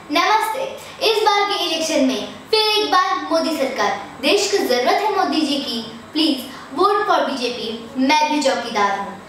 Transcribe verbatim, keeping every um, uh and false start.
नमस्ते। इस बार के इलेक्शन में फिर एक बार मोदी सरकार। देश को जरूरत है मोदी जी की। Please vote for BJP. मैं भी चौकीदार हूँ।